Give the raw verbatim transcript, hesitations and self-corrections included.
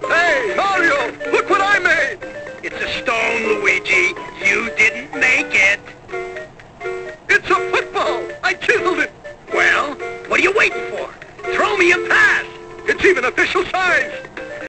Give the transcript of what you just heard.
Hey, Mario, look what I made! It's a stone, Luigi. You didn't make it. It's a football! I chiseled it! Well, what are you waiting for? Throw me a pass! It's even official size!